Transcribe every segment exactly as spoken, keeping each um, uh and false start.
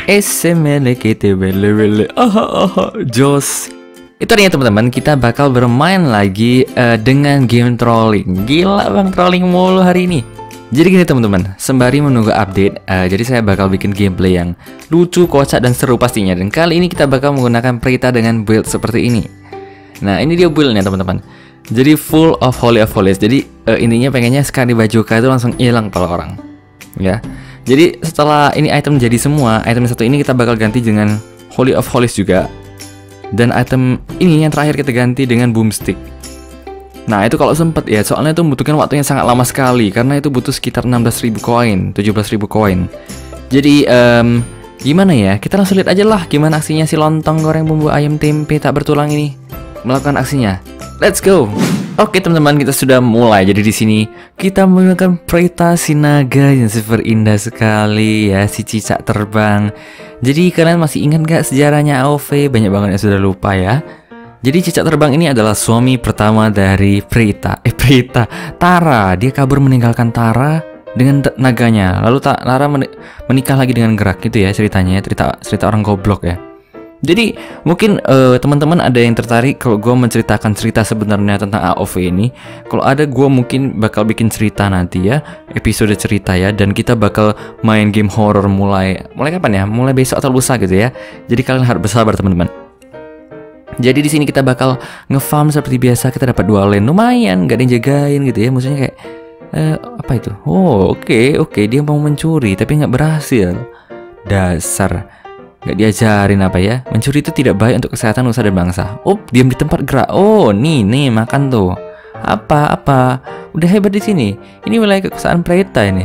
S M L K T bele bele. Aha aha jos. Itu artinya teman-teman, kita bakal bermain lagi uh, dengan game trolling. Gila bang, trolling mulu hari ini. Jadi gini teman-teman, sembari menunggu update, uh, jadi saya bakal bikin gameplay yang lucu, kocak, dan seru pastinya. Dan kali ini kita bakal menggunakan Prita dengan build seperti ini. Nah ini dia buildnya teman-teman. Jadi full of Holy of Holies. Jadi uh, intinya pengennya sekali bajuka itu langsung hilang kepala orang. Ya. Jadi setelah ini item jadi semua, item satu ini kita bakal ganti dengan Holy of Holies juga. Dan item ini yang terakhir kita ganti dengan boomstick. Nah itu kalau sempet ya, soalnya itu membutuhkan waktu yang sangat lama sekali, karena itu butuh sekitar enam belas ribu koin, tujuh belas ribu koin. Jadi um, gimana ya, kita langsung lihat aja lah gimana aksinya si lontong goreng bumbu ayam tempe tak bertulang ini melakukan aksinya. Let's go. Oke teman-teman, kita sudah mulai. Jadi di sini kita menggunakan Prita si naga yang super indah sekali ya, si cicak terbang. Jadi kalian masih ingat gak sejarahnya A O V? Banyak banget yang sudah lupa ya. Jadi cicak terbang ini adalah suami pertama dari Prita. Eh Prita, Tara. Dia kabur meninggalkan Tara dengan naganya. Lalu Tara menikah lagi dengan Gerak gitu ya ceritanya. Cerita cerita orang goblok ya. Jadi mungkin uh, teman-teman ada yang tertarik kalau gue menceritakan cerita sebenarnya tentang A O V ini. Kalau ada, gue mungkin bakal bikin cerita nanti ya, episode cerita ya. Dan kita bakal main game horror mulai mulai kapan ya? Mulai besok atau lusa gitu ya. Jadi kalian harus bersabar teman-teman. Jadi di sini kita bakal ngefarm seperti biasa. Kita dapat dua lane lumayan, gak ada yang jagain gitu ya. Maksudnya kayak uh, apa itu? Oh oke okay, oke okay. Dia mau mencuri tapi nggak berhasil. Dasar. Gak diajarin apa ya, mencuri itu tidak baik untuk kesehatan nusa dan bangsa. Oh, diam di tempat gerak. Oh, nih nih makan tuh. Apa apa? Udah hebat di sini. Ini wilayah kekuasaan Prita ini.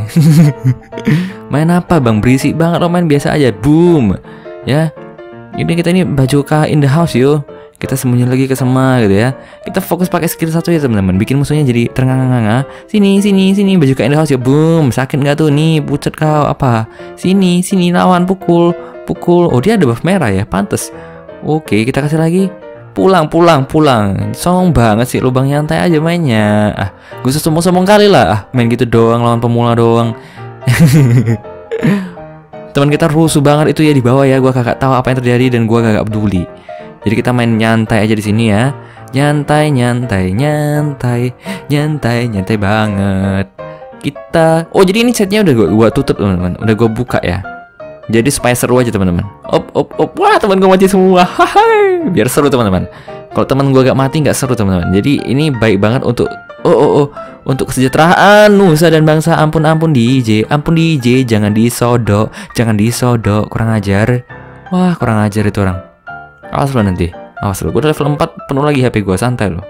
Main apa bang? Berisik banget lo, main biasa aja. Boom. Ya. Ini kita ini bajuka in the house yuk. Kita sembunyi lagi ke sama gitu ya. Kita fokus pakai skill satu ya teman-teman. Bikin musuhnya jadi ternganga-nganga. Sini sini sini bajuka in the house ya. Boom. Sakit nggak tuh? Nih pucat kau apa? Sini sini lawan pukul. Pukul, oh dia ada buff merah ya, pantes. Oke, kita kasih lagi. Pulang, pulang, pulang. Song banget sih, lubang nyantai aja mainnya. Ah, gue usah sombong-sombong kali lah. Ah, main gitu doang, lawan pemula doang. Teman kita rusuh banget itu ya di bawah ya. Gue kagak tahu apa yang terjadi dan gue kagak peduli. Jadi kita main nyantai aja di sini ya. Nyantai, nyantai, nyantai, nyantai, nyantai banget. Kita, oh jadi ini setnya udah gue gua tutup teman-teman, udah gue buka ya. Jadi supaya seru aja teman-teman. Op op op. Wah teman gue mati semua. Hai. Biar seru teman-teman. Kalau teman gue gak mati nggak seru teman-teman. Jadi ini baik banget untuk oh oh oh untuk kesejahteraan nusa dan bangsa. Ampun ampun D J, ampun D J, jangan disodok, jangan disodok, kurang ajar. Wah kurang ajar itu orang. Awas lo nanti. Awas lo. Gue udah level empat, penuh lagi H P gue, santai lo.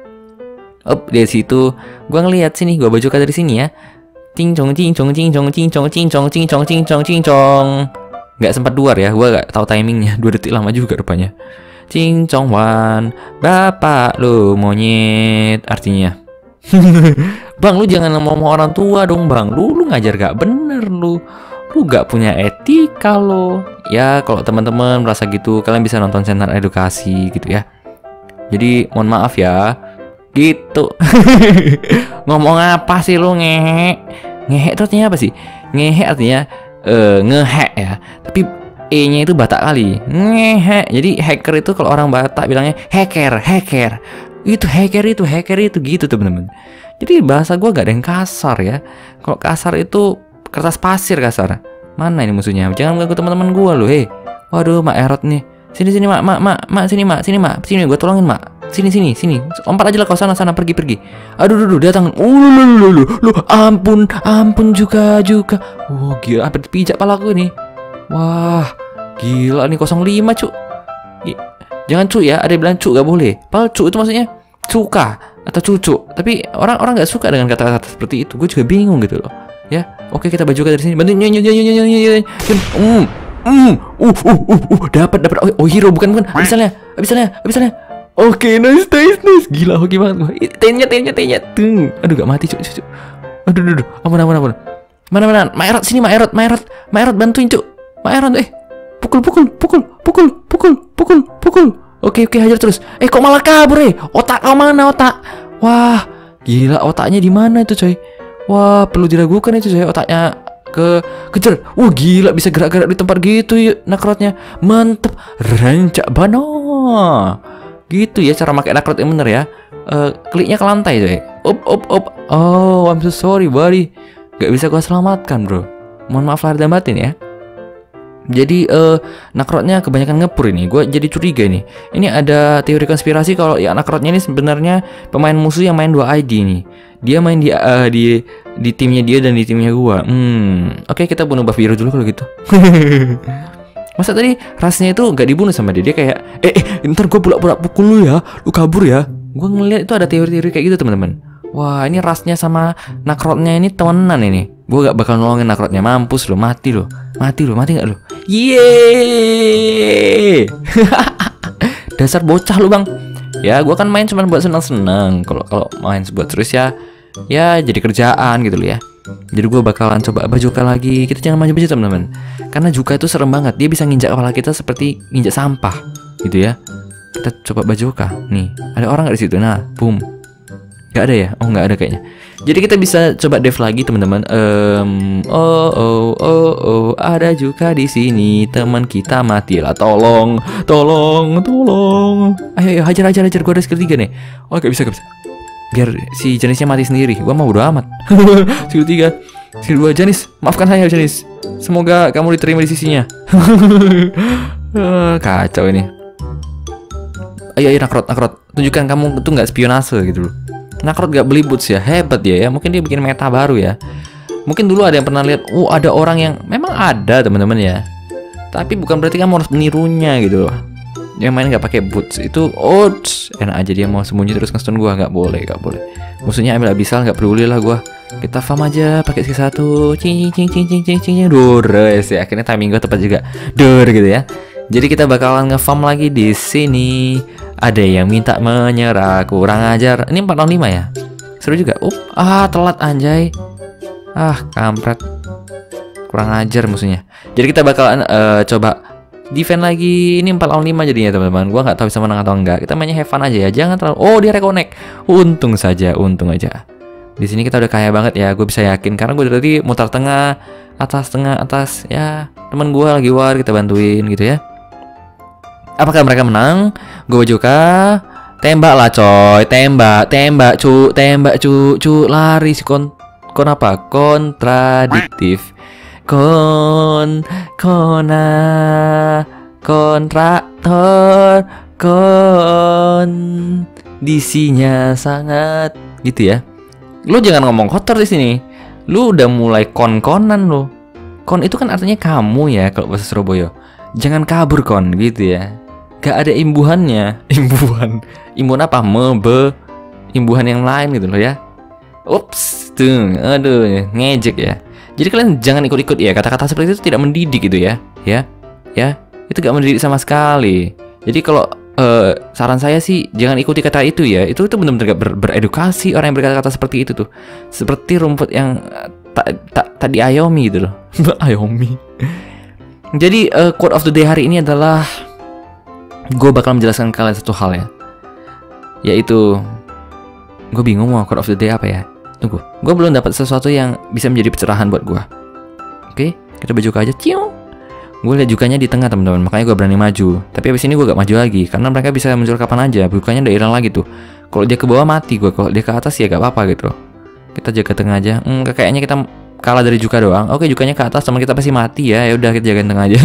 Op dari situ gue ngelihat sini, gue baju dari sini ya. Cincong cincong cincong cincong cincong cincong cincong cincong. Nggak sempat duar ya, gua nggak tahu timingnya. Dua detik lama juga rupanya. Cincong wan, bapak lu monyet artinya. Bang lu jangan ngomong orang tua dong bang. Lu lu ngajar gak bener lu. Lu gak punya etika lo. Ya kalau teman-teman merasa gitu, kalian bisa nonton channel edukasi gitu ya. Jadi mohon maaf ya. Gitu. Ngomong apa sih lu ngehe? Ngehe itu artinya apa sih? Ngehe artinya uh, ngehack ya. Tapi E-nya itu Batak kali. Ngehe. Jadi hacker itu kalau orang Batak bilangnya hacker, hacker. Itu hacker itu, hacker itu gitu teman-teman. Jadi bahasa gua gak ada yang kasar ya. Kalau kasar itu kertas pasir kasar. Mana ini musuhnya? Jangan ganggu teman-teman gua lo, hei. Waduh, Mak Erot nih. Sini sini mak, mak, mak, mak, sini mak, sini mak, sini gue tolongin mak. Sini sini sini, lompat aja lah kau sana sana, pergi pergi. Aduh aduh, dia tangan. Uh lu lu lu lu lu, ampun ampun juga juga. Oh gila, hampir pijak palaku ini. Wah gila nih nol lima cuk. Jangan cuk ya, ada yang bilang cuk gak boleh. Padahal cuk itu maksudnya suka atau cucu. Tapi orang-orang nggak suka dengan kata-kata seperti itu. Gue juga bingung gitu loh. Ya, oke kita baju dari sini. Bantu nyanyi nyanyi nyanyi nyanyi. Hmm. Hmm, uh, uh, uh, uh, dapat dapat. Oh, oh hero bukan bukan. Misalnya, misalnya, misalnya. Oke, okay, nice, nice, nice. Gila, hoki banget gua. T-nya, T-nya, T-nya. Tung. Aduh, gak mati, cuk, cuk. Aduh, aduh, aduh. Ampun, ampun, ampun. Mana, mana? Maerot sini, Maerot, Maerot, Maerot bantuin, cuk. Maerot, eh. Pukul, pukul, pukul, pukul, pukul, pukul, pukul. Oke, oke, hajar terus. Eh, kok malah kabur, eh? Otak kau mana, otak? Wah, gila, otaknya di mana itu, coy? Wah, perlu diragukan itu, coy. Otaknya ke kejar. Wah gila, bisa gerak-gerak di tempat gitu ya nakrotnya. Mantep, rancak bano. Gitu ya cara pakai nakrot yang bener ya. Uh, kliknya ke lantai coy. Up up up. Oh, I'm so sorry buddy. Gak bisa gua selamatkan bro. Mohon maaf lahir dan batin ya. Jadi uh, nakrotnya kebanyakan ngepur ini. Gue jadi curiga nih. Ini ada teori konspirasi kalau ya nakrotnya ini sebenarnya pemain musuh yang main dua I D nih. Dia main di uh, di di timnya dia dan di timnya gue. Hmm, oke okay, kita bunuh buff biru dulu kalau gitu. Masa tadi rasnya itu gak dibunuh sama dia. Dia kayak eh, eh ntar gue pula-pula pukul lu ya, lu kabur ya. Gue ngeliat itu ada teori-teori kayak gitu teman-teman. Wah ini rasnya sama nakrotnya ini temenan ini. Gue gak bakal nolongin nakrotnya. Mampus lo, mati lo. Mati lo, mati gak lo? Yeay. Dasar bocah lu bang. Ya gue kan main cuma buat seneng-seneng. Kalau kalau main buat serius ya ya jadi kerjaan gitu loh ya. Jadi gue bakalan coba Bajoka lagi. Kita jangan maju-maju teman-teman. Karena Juka itu serem banget. Dia bisa nginjak kepala kita seperti nginjak sampah gitu ya. Kita coba Bajoka. Nih ada orang gak di situ? Nah boom. Gak ada ya? Oh gak ada kayaknya. Jadi kita bisa coba dev lagi teman-teman. Um, oh oh oh oh ada juga di sini teman kita mati lah. Tolong, tolong, tolong. Ayo, ayo hajar hajar hajar. Gue ada skill tiga nih. Oh gak bisa gak bisa. Biar si jenisnya mati sendiri. Gue mau udah amat. Skill tiga, skill dua Janis. Maafkan saya Janis. Semoga kamu diterima di sisinya. Kacau ini. Ayo ayo nakrot nakrot. Tunjukkan kamu tuh nggak spionase gitu loh. Nakrot gak beli boots ya, hebat dia ya. Mungkin dia bikin meta baru ya. Mungkin dulu ada yang pernah lihat, oh ada orang yang memang ada teman-teman ya. Tapi bukan berarti kamu harus menirunya gitu loh. Yang main nggak pakai boots itu, oh enak aja dia mau sembunyi terus nge-stun gua, nggak boleh, nggak boleh. Musuhnya ambil abisal, nggak peduli lah gua. Kita farm aja pakai skill satu, cing cing cing cing cing cing dures ya. Akhirnya timing gua tepat juga, dur gitu ya. Jadi kita bakalan nge-farm lagi di sini. Ada yang minta menyerah, kurang ajar. Ini empat nol lima ya. Seru juga. Up, ah telat anjay. Ah, kampret. Kurang ajar musuhnya. Jadi kita bakalan uh, coba defend lagi. Ini empat nol lima jadinya teman-teman. Gua nggak tahu bisa menang atau enggak. Kita mainnya have fun aja ya. Jangan terlalu. Oh, dia reconnect. Untung saja, untung aja. Di sini kita udah kaya banget ya. Gue bisa yakin karena gue tadi mutar tengah, atas tengah, atas. Ya, teman gue lagi war, kita bantuin gitu ya. Apakah mereka menang? Gue Bajoka. Tembak lah coy. Tembak, tembak cu, tembak cu, cu. Lari si kon. Kon apa? Kontradiktif. Kon, kona, kontraktor, kondisinya sangat gitu ya. Lu jangan ngomong kotor di sini. Lu udah mulai kon-konan lo. Kon itu kan artinya kamu ya kalau bahasa Surabaya. Jangan kabur kon gitu ya. Gak ada imbuhannya. Imbuhan. Imbuhan apa? Mebe. Imbuhan yang lain gitu loh ya. Ups, tuh. Aduh, ngejek ya. Jadi kalian jangan ikut-ikut ya. Kata-kata seperti itu tidak mendidik gitu ya. Ya. Ya. Itu gak mendidik sama sekali. Jadi kalau uh, saran saya sih jangan ikuti kata itu ya. Itu itu benar-benar ber beredukasi orang yang berkata-kata seperti itu tuh. Seperti rumput yang tak tak tak diayomi gitu loh. Ayomi. Jadi uh, quote of the day hari ini adalah, gue bakal menjelaskan kalian satu hal ya, yaitu gue bingung mau quote of the day apa ya. Tunggu, gue belum dapat sesuatu yang bisa menjadi pencerahan buat gue. Oke, kita Bajoka aja. Cium. Gue lihat Jukanya di tengah teman-teman, makanya gue berani maju. Tapi abis ini gue gak maju lagi karena mereka bisa muncul kapan aja. Jukanya udah hilang lagi tuh. Kalau dia ke bawah mati gue, kalau dia ke atas ya gak apa-apa gitu loh. Kita jaga tengah aja. Hmm, kayaknya kita kalah dari Juka doang. Oke, Jukanya ke atas, teman kita pasti mati ya. Ya udah kita jagain tengah aja.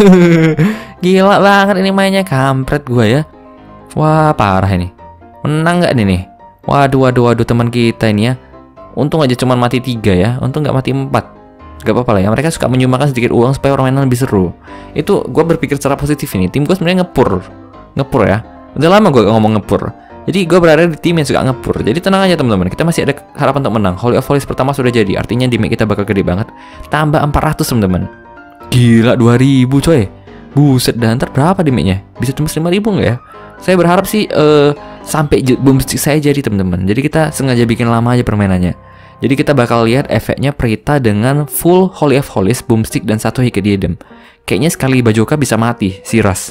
Gila banget ini mainnya, kampret gue ya. Wah, parah ini. Menang nggak nih nih? Waduh, waduh, waduh teman kita ini ya. Untung aja cuma mati tiga ya. Untung nggak mati empat. Gak apa-apa lah ya. Mereka suka menyumbangkan sedikit uang supaya orang mainan lebih seru. Itu gue berpikir secara positif ini. Tim gue sebenarnya ngepur, ngepur ya. Udah lama gue ngomong ngepur. Jadi gue berada di tim yang suka ngepur. Jadi tenang aja teman-teman. Kita masih ada harapan untuk menang. Holy of Holies pertama sudah jadi. Artinya damage kita bakal gede banget. Tambah empat ratus teman-teman. Gila dua ribu coy. Buset dah, ntar berapa damage-nya? Bisa cuma lima ribu nggak ya? Saya berharap sih uh, sampai boomstick saya jadi teman-teman. Jadi kita sengaja bikin lama aja permainannya. Jadi kita bakal lihat efeknya Prita dengan full Holy of Holies, boomstick dan satu Hike Diadem. Kayaknya sekali Bajoka bisa mati si Ras.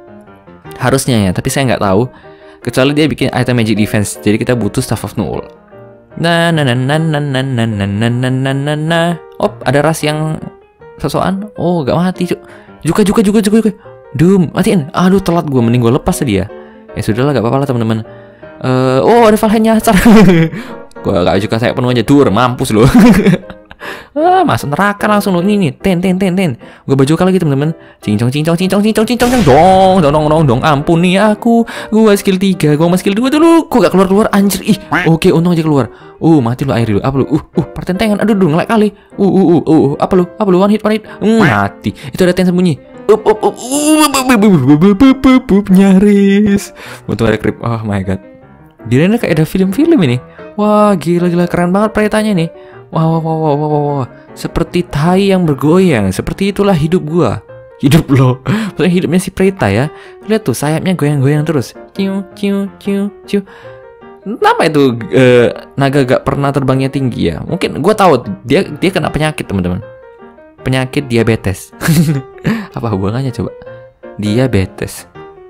Harusnya ya, tapi saya nggak tahu. Kecuali dia bikin item magic defense. Jadi kita butuh Staff of Null. Nah, nah, nah, nah, nah, nah, nah, nah, nah, nah, nah, nah. Op, ada Ras yang sosokan. Oh gak mati cuk. Juga juga juga juga, juga. Dum, matiin. Aduh telat gue, mending gue lepas tadi ya. Ya sudahlah gak apa-apa lah teman-teman. Uh, oh ada Valheim nyasar. Gue gak juga saya penuh aja. Dur, mampus lo. Ah, masuk neraka langsung lo. Ini nih, ten ten ten ten. Gue baju lagi teman-teman. Cincong cincong cincong cincong cincong cincong dong dong dong dong dong. Ampun nih aku. Gue skill tiga, gue masih skill dua dulu. Kok gak keluar-keluar anjir. Ih, oke untung aja keluar. Uh, mati lu air lu. Apa lu? Uh, uh, pertentangan. Aduh, duh, ngelek kali. Uh, uh, uh, uh, apa lu? Apa lu? One hit, one hit. Mm, mati. Itu ada ten sembunyi. Up, up, up. Nyaris. Untung ada creep. Oh my god. Dirain kayak ada film-film ini. Wah, gila-gila keren banget peretanya nih. Wah, wah, wah, wah, wah, wah. Seperti tai yang bergoyang. Seperti itulah hidup gua. Hidup lo. Maksudnya hidupnya si Preta ya. Lihat tuh sayapnya goyang-goyang terus. Ciu, ciu, ciu, ciu. Kenapa itu uh, naga gak pernah terbangnya tinggi ya? Mungkin gue tahu dia dia kena penyakit teman-teman. Penyakit diabetes. Apa hubungannya coba? Diabetes.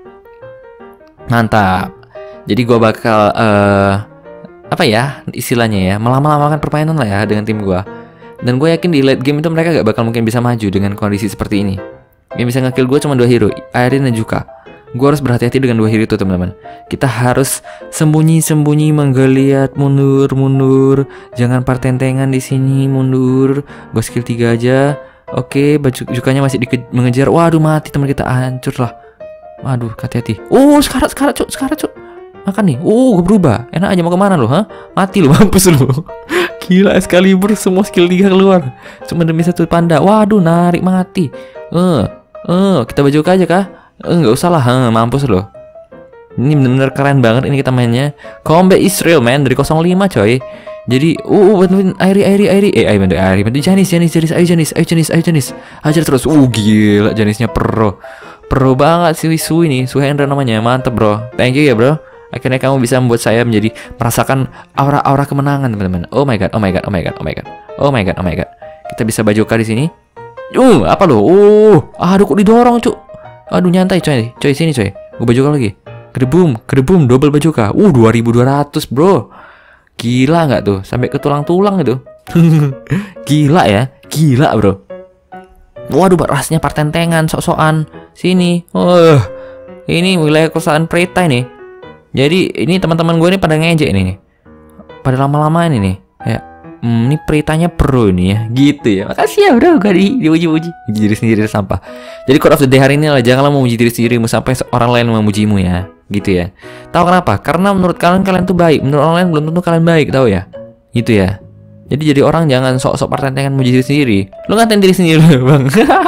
Mantap. Jadi gue bakal uh, apa ya istilahnya ya, melama-lamakan permainan lah ya dengan tim gue. Dan gue yakin di late game itu mereka gak bakal mungkin bisa maju dengan kondisi seperti ini. Yang bisa nge-kill gue cuma dua hero, Irene dan Juka. Gue harus berhati-hati dengan dua hero itu teman-teman. Kita harus sembunyi-sembunyi menggeliat, mundur-mundur. Jangan pertentangan di sini, mundur. Gue skill tiga aja. Oke, baju Jukanya masih mengejar. Waduh, mati teman kita, hancur lah. Waduh, hati-hati. Oh, sekarat, sekarat cuk, sekarat cuk. Makan nih. Oh, gue berubah. Enak aja, mau kemana lo, ha? Mati lo, mampus lo. Gila, Excalibur semua skill tiga keluar. Cuma demi satu panda. Waduh, narik mati. Eh, uh, eh, uh, kita baju aja kah? Enggak usah lah, huh, mampus loh. Ini bener-bener keren banget ini kita mainnya. Combat Israel man dari nol lima coy. Jadi, uh, bantuin Airi Airi Airi. Eh, Airi bantu Airi bantu Janis Janis Janis ayo Janis ayo Janis ayo Janis. Hajar terus. Uh, gila Janisnya pro. Pro banget sih Su ini. Suhendra namanya. Mantep bro. Thank you ya bro. Akhirnya kamu bisa membuat saya menjadi merasakan aura-aura kemenangan teman-teman. Oh my god, oh my god, oh my god, oh my god. Oh my god, oh my god. Kita bisa bajuka di sini. Uh, apa lo? Uh, aduh kok didorong, cuk. Aduh nyantai coy, coy sini coy. Gue bajuka lagi. Kedebum, kedebum double bajuka. Uh dua ribu dua ratus bro. Gila nggak tuh? Sampai ke tulang-tulang itu. Gila ya, gila bro. Waduh rasnya pertentangan sok-sokan. Sini. Uh, ini wilayah kekuasaan Preta ini. Jadi ini teman-teman gue ini pada ngejek ini nih. Pada lama-lama ini nih. Ya. Hmm, ini Pretanya pro ini ya, gitu ya. Makasih ya bro, gak di diuji-uji. Muji diri sendiri sampah. Jadi quote of the day hari ini adalah janganlah memuji diri sendirimu sampai orang lain memujimu ya, gitu ya. Tahu kenapa? Karena menurut kalian kalian tuh baik, menurut orang lain belum tentu kalian baik, tahu ya? Gitu ya. Jadi jadi orang jangan sok-sok pertentangan memuji diri sendiri. Lu ngatain diri sendiri bang.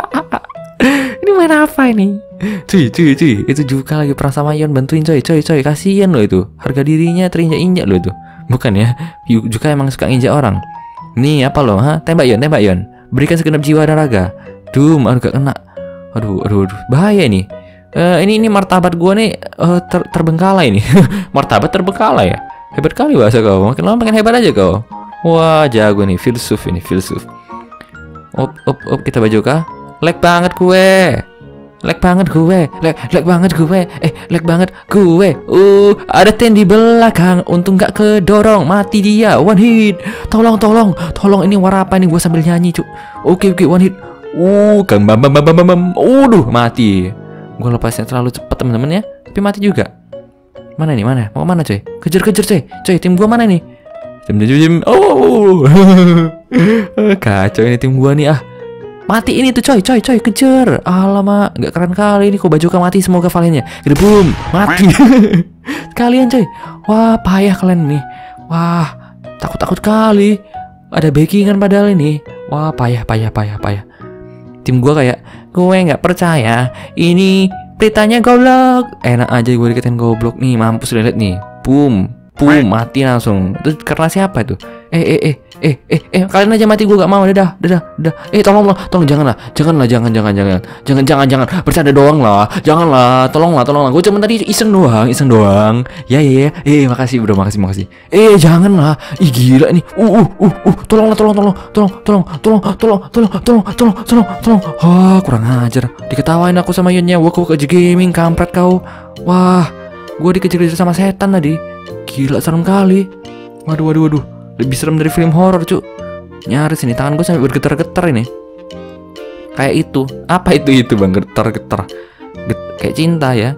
Ini main apa ini? Cuy, cuy, cuy. Itu juga lagi perang sama Yon, bantuin coy, coy, coy. Kasian lo itu. Harga dirinya terinjak-injak lo itu. Bukan ya, juga emang suka injak orang. Nih apa lo, ha? Tembak Yon, tembak Yon. Berikan segenap jiwa dan raga. Dum, aduh gak kena. Aduh, aduh, aduh. Bahaya nih. Uh, ini ini martabat gua nih uh, ter terbengkalai ini. Martabat terbengkalai ya. Hebat kali bahasa kau. Makin lama makin hebat aja kau. Wah, jago nih, filsuf ini, filsuf. Op, op, op, kita baju kah? Lag banget gue. Lag banget gue, lag, lag banget gue, eh lag banget gue. Uh, ada ten di belakang, untung gak kedorong, mati dia, one hit. Tolong, tolong, tolong ini war apa nih? Gue sambil nyanyi cuk. Oke, oke, one hit. Uh, kang bam bam bam bam bam. Uduh, mati. Gue lepasnya terlalu cepat teman-teman ya, tapi mati juga. Mana nih, mana? Mau mana coy? Kejar, kejar coy, coy tim gue mana nih? Tim tim tim. Oh, kacau ini tim gue nih ah. Mati ini tuh coy, coy, coy, kejar. Alamak, gak keren kali ini. Kok baju mati semoga valennya. Gede boom, mati. Kalian coy. Wah, payah kalian nih. Wah, takut-takut kali. Ada backingan padahal ini. Wah, payah, payah, payah, payah. Tim gua kayak, gue gak percaya. Ini Pretanya goblok. Enak aja gue dikatain goblok nih. Mampus lihat nih. Boom, boom, mati langsung. Itu karena siapa itu? Eh, eh, eh. Eh, eh, eh, kalian aja mati, gue gak mau, dadah, dadah, dadah. Eh, tolonglah, tolong, janganlah, janganlah, jangan, jangan, jangan, jangan, jangan, jangan, bercanda doang lah, janganlah, tolonglah, tolonglah. Gue cuma tadi iseng doang, iseng doang. Ya, ya, ya, eh, makasih bro, makasih, makasih. Eh, janganlah, ih gila nih. Uh, uh, uh, uh, tolonglah, tolong, tolong, tolong, tolong, tolong, tolong, tolong, tolong, tolong, tolong, tolong. Wah, kurang ajar. Diketawain aku sama Yonnya, wah, kau ke gaming, kampret kau. Wah, gue dikejar-kejar sama setan tadi. Gila, serem kali. Waduh, waduh, waduh. Lebih serem dari film horor cuk. Nyaris ini tangan gue sampai bergetar-getar ini. kayak itu. Apa itu itu bang? Getar-getar. Kayak cinta ya.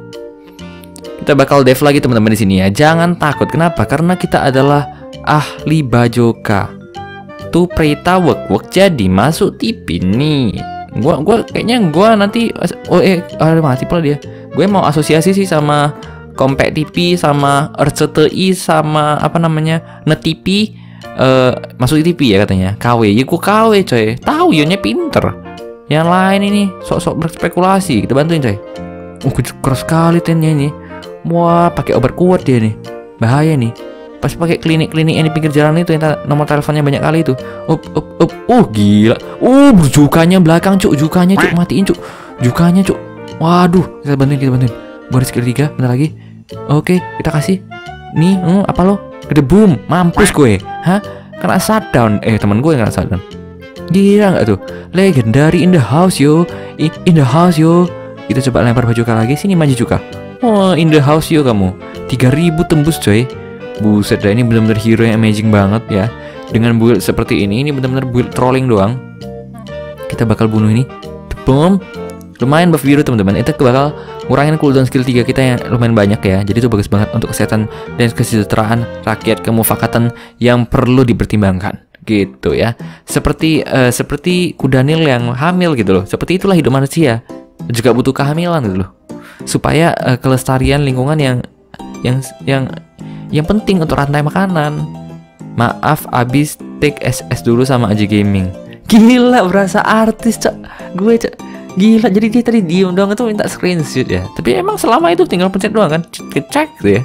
Kita bakal dev lagi teman-teman di sini ya. Jangan takut. Kenapa? Karena kita adalah ahli bajoka. Tuh Prita work work jadi masuk T P nih. Gua gua kayaknya gua nanti oh eh ada mati pula dia. Gue mau asosiasi sih sama Kompak T P sama R C T I sama apa namanya Net T P. Uh, masuk T P ya katanya. K W. Ya gua K W coy. Tahu yonya pinter. Yang lain ini sok-sok berspekulasi. Kita bantuin coy. Oh keras sekali tennya ini. Wah, pakai obat kuat dia nih. Bahaya nih. Pas pakai klinik-klinik yang di pinggir jalan itu yang nomor teleponnya banyak kali itu. Up up up. Uh, gila. Uh, jukanya belakang, Cuk. Jukanya, Cuk. Matiin, Cuk. Jukanya, Cuk. Waduh, kita bantuin, kita bantuin. Gua ada skill tiga, bentar lagi. Oke, kita kasih. Nih, hmm, apa lo? Gede boom, mampus gue. Hah? Kena shutdown. Eh, teman gue yang kena shutdown. Gila enggak tuh? Legendary in the house, yo. In the house, yo. Kita coba lempar baju lagi. Sini maju juga. Oh, in the house yo kamu. tiga ribu tembus coy. Buset dah, ini benar-benar hero yang amazing banget ya. Dengan build seperti ini, ini benar-benar build trolling doang. Kita bakal bunuh ini. Boom. Lumayan buff biru teman-teman. Itu bakal ngurangin cooldown skill tiga kita yang lumayan banyak ya. Jadi itu bagus banget untuk kesehatan dan kesejahteraan rakyat kemufakatan yang perlu dipertimbangkan. Gitu ya. Seperti uh, seperti Kudanil yang hamil gitu loh. Seperti itulah hidup manusia. Juga butuh kehamilan gitu loh. Supaya uh, kelestarian lingkungan yang yang yang yang penting untuk rantai makanan. Maaf abis take S S dulu sama Aji Gaming. Gila berasa artis cok. Gue cok. Gila jadi dia tadi diem doang itu minta screenshot ya. Tapi emang selama itu tinggal pencet doang kan. Cek gitu ya.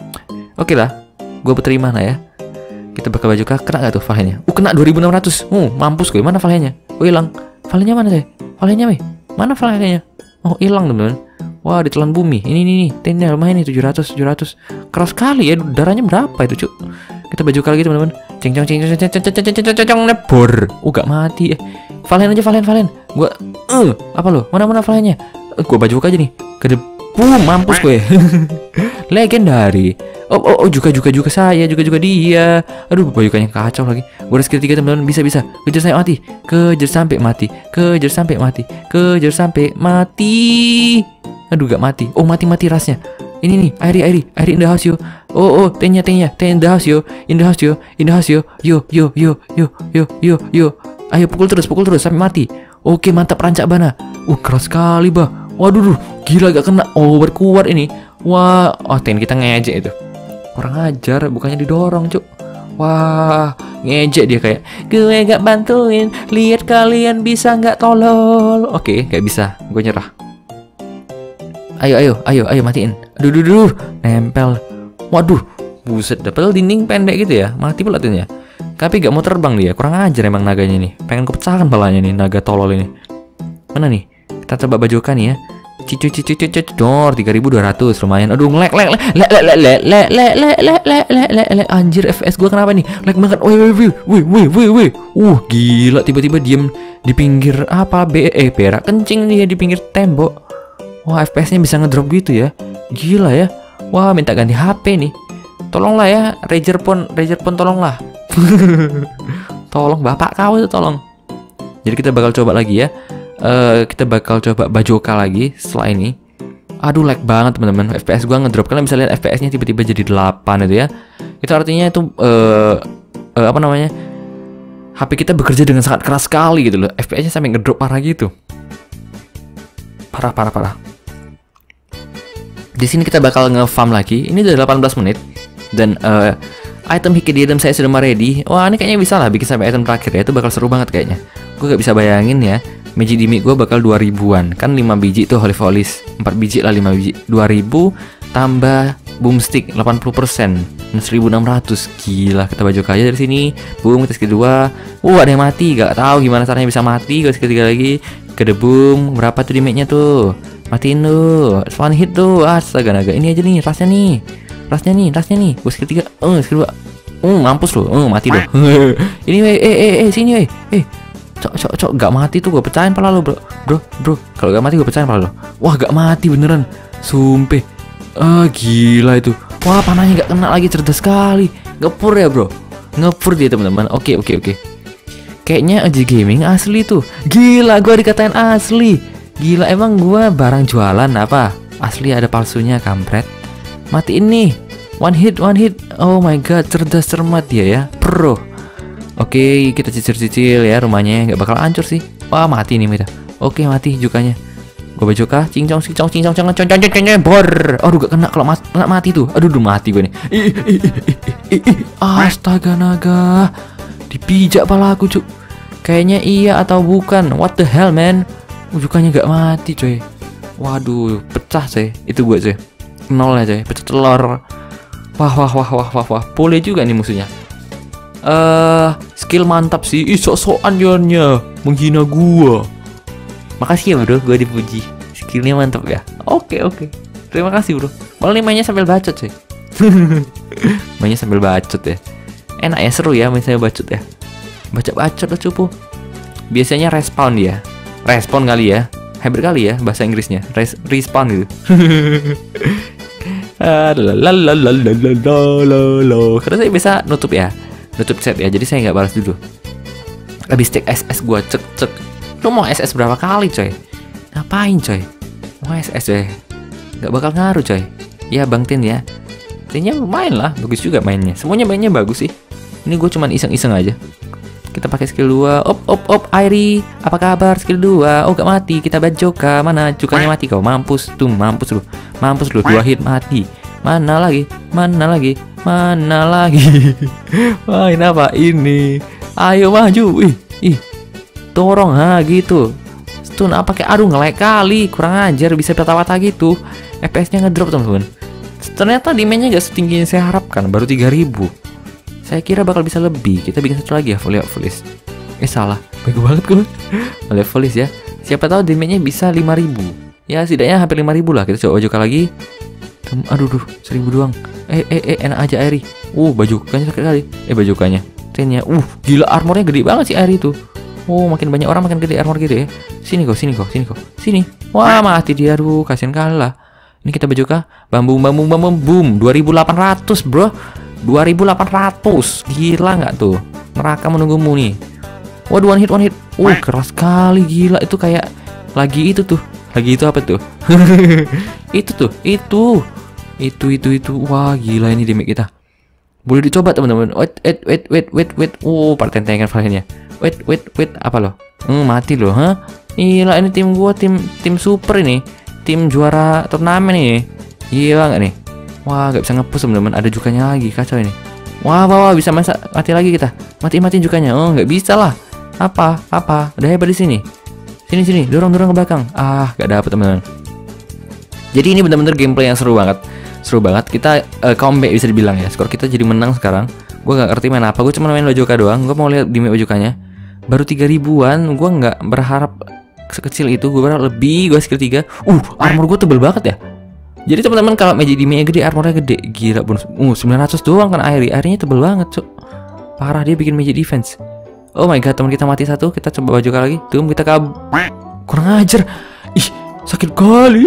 Oke lah. Gue berterima lah ya. Kita bakal baju kah? Kena gak tuh filenya? Uh kena dua ribu enam ratus. Uh mampus gue. Mana filenya? Oh hilang. Filenya mana sih? Filenya weh. Mana filenya? Oh hilang teman-teman. Wah ditelan bumi. Ini nih nih. Tennya lumayan nih tujuh ratus tujuh ratus. Keras sekali ya. Darahnya berapa itu cuk? Kita baju kah lagi teman-teman. Ceng ceng ceng ceng ceng ceng ceng ceng ceng ceng nebor. Uh gak mati. Eh Valen aja Valen Valen. Gua eh uh, apa lo? Mana mana Valennya? Uh, gua baju aja nih. Ke depan mampus gue. Legendary. Oh oh oh juga juga juga saya juga juga dia. Aduh bajukannya kacau lagi. Gua ada skill tiga teman-teman bisa bisa. Kejar sampai mati. Kejar sampai mati. Kejar sampai mati. Kejar sampai mati. Aduh gak mati. Oh mati mati rasnya. Ini nih Airi Airi Airi in the house yo. Oh oh tenya tenya tenya in the house yo. In the house yo. In the house yo. Yo yo yo yo yo yo yo. Ayo pukul terus pukul terus sampai mati. Oke mantap rancak bana. Uh keras sekali bah. Waduh duh, gila gak kena. Oh berkuat ini. Wah oh ten kita ngejek itu. Kurang ajar bukannya didorong cuk. Wah ngejek dia kayak gue gak bantuin. Lihat kalian bisa gak tolol. Oke gak bisa. Gue nyerah. Ayo ayo ayo ayo matiin. Aduh duh duh nempel. Waduh buset dapet dinding pendek gitu ya. Mati pula tuh ya. Tapi gak mau terbang dia. Kurang ajar emang naganya nih. Pengen kepecahkan palanya nih naga tolol ini. Mana nih? Kita coba bajukan ya. Cicu cicu cicu dor tiga ribu dua ratus lumayan. Aduh ngelek lek lek lek lek lek lek lek lek lek lek lek lek lek anjir F P S gua kenapa nih? Lek banget. Woi woi woi woi woi woi. Uh gila tiba-tiba diem di pinggir apa B eh perak kencing dia di pinggir tembok. Wah F P S-nya bisa ngedrop gitu ya. Gila ya. Wah minta ganti H P nih. Tolonglah ya Razer pun Razer pun tolonglah. Tolong bapak kau itu tolong. Jadi kita bakal coba lagi ya. Uh, kita bakal coba bajoka lagi setelah ini. Aduh lag banget teman-teman. F P S gua ngedrop. Kalian bisa lihat F P S-nya tiba-tiba jadi delapan itu ya. Itu artinya itu uh, uh, apa namanya? H P kita bekerja dengan sangat keras sekali gitu loh. F P S-nya sampai ngedrop parah gitu. Parah parah parah. Di sini kita bakal nge-farm lagi. Ini udah delapan belas menit dan uh, item Hikididam saya sudah ready. Wah ini kayaknya bisa lah bikin sampai item terakhir ya. Itu bakal seru banget kayaknya. Gue gak bisa bayangin ya. Magic Dimik gue bakal dua ribuan. Kan lima biji tuh Holy Folies. empat biji lah lima biji. dua ribu tambah boomstick delapan puluh persen. seribu enam ratus. Gila kita baju aja dari sini. Boom kita skill dua. Uh ada yang mati. Gak tahu gimana caranya bisa mati. Gue skill tiga lagi. Gede boom. Berapa tuh dimiknya tuh? Matiin tuh. One hit tuh. Astaga naga. Ini aja nih rasnya nih. Rasnya nih, rasnya nih. Gue skill tiga. Oh, skill dua. Oh, mampus loh. Oh, mati loh. Ini weh, eh eh eh sini weh. Eh. Cok cok cok gak mati tuh gue pecahin pala lo, Bro. Bro, bro. Kalau gak mati gue pecahin pala lo. Wah, gak mati beneran. Sumpah. Ah, gila itu. Wah, panahnya gak kena lagi, cerdas sekali. Ngepur ya, Bro. Ngepur dia, teman-teman. Oke, oke, oke. Kayaknya Oji Gaming asli tuh. Gila, gua dikatain asli. Gila, emang gua barang jualan apa? Asli ada palsunya, kampret. Matiin nih. One hit, one hit. Oh my god, cerdas cermat dia ya, pro. Oke, kita cicil-cicil ya rumahnya, nggak bakal hancur sih. Wah, mati nih kita. Oke, mati jukanya. Gue bajuka, cincong, cincong, cincong, cincong, cincong, cincong, cincong, bor. Aduh, gak kena kalau mati, kena mati tuh. Aduh, udah mati gue nih. Astaga naga, dipijak pala aku cuk. Kayaknya iya atau bukan? What the hell man? Jukanya gak mati coy. Waduh, pecah coy. Itu gue coy. Nol ya coy, pecah telur. Wah, wah, wah, wah, wah, wah. Boleh juga nih musuhnya. Eh, uh, skill mantap sih. Ih, sok-sokan Yonnya menghina gua. Makasih ya bro, gue dipuji. Skillnya mantap ya. Oke oke, terima kasih bro. Malah nih mainnya sambil bacot sih. Mainnya sambil bacot ya. Enak ya, seru ya main sambil bacot ya. Baca-bacot lah cupu. Biasanya respawn dia. Respawn kali ya. Hybrid kali ya bahasa Inggrisnya. Res respawn gitu. Karena saya bisa nutup ya. Nutup chat ya. Jadi saya nggak balas dulu. Habis cek S S gua cek cek. Lu mau S S berapa kali coy? Ngapain coy? Mau S S coy? Gak bakal ngaruh coy. Ya Bang Tin ya. Tinnya lumayan lah, bagus juga mainnya. Semuanya mainnya bagus sih. Ini gue cuman iseng-iseng aja. Kita pakai skill dua. Op op op Airi, apa kabar? Skill dua. Oh gak mati, kita bajoka. Mana cukanya mati kau? Mampus tuh, mampus lu. Mampus lu, dua hit mati. Mana lagi? Mana lagi? Mana lagi? Main apa ini? Ayo maju. Ih, ih. Dorong ha gitu. Stun apa kayak aduh nge-lag kali, kurang ajar bisa patah-patah gitu. F P S-nya ngedrop teman-teman. Ternyata damage-nya gak setinggi yang saya harapkan, baru tiga ribu. Saya kira bakal bisa lebih. Kita bikin satu lagi ya, volley volley. Eh salah, bego banget gue. Volley volley ya. Siapa tahu damage-nya bisa lima ribu. Ya setidaknya hampir lima ribu lah. Kita coba bajuka lagi. Aduh duh, seribu doang. Eh eh eh enak aja Airi. Uh, bajukanya sakit kali. Eh bajukanya. Trennya. Uh, gila armornya gede banget sih Airi tuh. Oh, makin banyak orang makin gede armor gitu ya. Sini kok, sini kok, sini kok, sini. Wah, mati dia, aduh, kasihan kalah. Ini kita bajuka, bambu, bambu, bambu, boom, dua ribu delapan ratus bro, dua ribu delapan ratus, gila nggak tuh? Neraka menunggumu nih. Waduh, one hit, one hit. Uh, keras sekali, gila itu kayak lagi itu tuh, lagi itu apa tuh? Itu tuh, itu, itu, itu, itu. Wah, gila ini damage kita. Boleh dicoba teman-teman. Wait, wait, wait, wait, wait, wait. Oh, pertentangan variannya. Wait, wait, wait, apa loh? Hmm, mati loh, ha? Gila ini tim gua, tim tim super ini, tim juara turnamen ini. Gila nggak nih? Wah, nggak bisa ngepush teman-teman. Ada jukanya lagi, kacau ini. Wah, wah, wah, bisa masa mati lagi kita. Mati, mati jukanya. Oh, nggak bisa lah. Apa, apa? Udah hebat di sini. Sini, sini, dorong, dorong ke belakang. Ah, nggak dapet teman-teman. Jadi ini benar-benar gameplay yang seru banget. Seru banget. Kita uh, comeback bisa dibilang ya. Skor kita jadi menang sekarang. Gue nggak ngerti main apa. Gue cuma main bajuka doang. Gue mau lihat di bajukanya. Baru tiga ribuan. Gue nggak berharap sekecil itu. Gue berharap lebih. Gue skill tiga. Uh, armor gue tebel banget ya. Jadi teman-teman kalau magic damage gede, armornya gede. Gila bonus. Uh, sembilan ratus doang kan air. Airnya tebel banget, cok. Parah dia bikin magic defense. Oh my god, teman kita mati satu. Kita coba bajuka lagi. Tuh kita kab. Kurang ajar. Ih, sakit kali.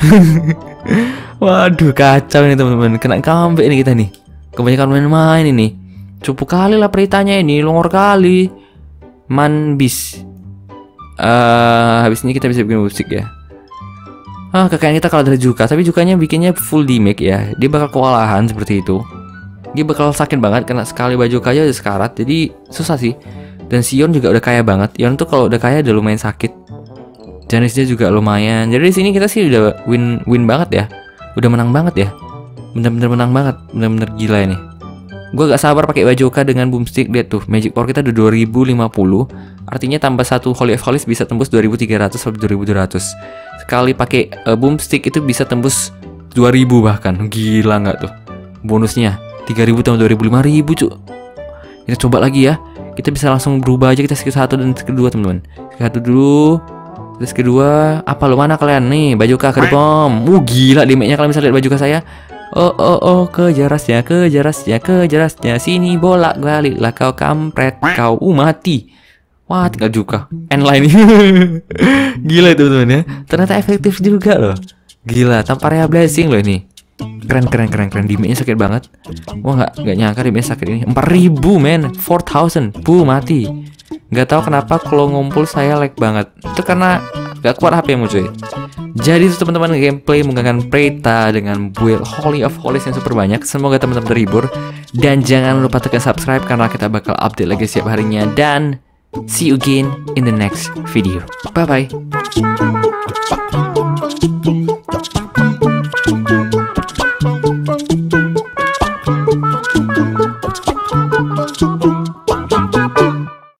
Waduh, kacau ini teman-teman. Kena comeback ini kita nih. Kebanyakan main-main ini. Cupu kali lah peritanya ini, longor kali. Man bis. Uh, habis ini kita bisa bikin musik ya. Ah, kekayaan kita kalau dari Juka, tapi Jukanya bikinnya full damage ya. Dia bakal kewalahan seperti itu. Dia bakal sakit banget karena sekali baju kaya udah sekarat. Jadi susah sih. Dan Sion juga udah kaya banget. Sion tuh kalau udah kaya udah lumayan sakit. Janisnya juga lumayan. Jadi di sini kita sih udah win win banget ya. Udah menang banget ya. Bener-bener menang banget. Bener-bener gila ini. Gue gak sabar pakai bajoka dengan boomstick. Lihat tuh, magic power kita udah dua ribu lima puluh. Artinya tambah satu holy of holies bisa tembus dua ribu tiga ratus sampai dua ribu dua ratus. Sekali pakai uh, boomstick itu bisa tembus dua ribu bahkan. Gila nggak tuh? Bonusnya tiga ribu tambah dua ribu, lima ribu cuy. Kita coba lagi ya. Kita bisa langsung berubah aja. Kita skill satu dan skill dua teman-teman. Skill satu dulu. Terus kedua, apa lo mana kalian nih? Bajoka ke bom. Uh gila damage-nya, kalian bisa lihat bajoka saya. Oh oh oh, kejarasnya, kejarasnya, kejarasnya. Sini bolak balik lah kau kampret kau. Uh mati. Wah tinggal juga end line. Gila itu teman-teman ya. Ternyata efektif juga loh. Gila tanpa rea blessing loh ini. Keren keren keren keren. Damage-nya sakit banget. Wah nggak nggak nyangka damage sakit ini. Empat ribu men. Four thousand. Bu mati. Nggak tahu kenapa kalau ngumpul saya lag banget. Itu karena gak kuat H P-mu cuy. Jadi itu teman-teman gameplay menggunakan Preta dengan build Holy of Holies yang super banyak. Semoga teman-teman terhibur. Dan jangan lupa tekan subscribe karena kita bakal update lagi setiap harinya. Dan see you again in the next video. Bye bye.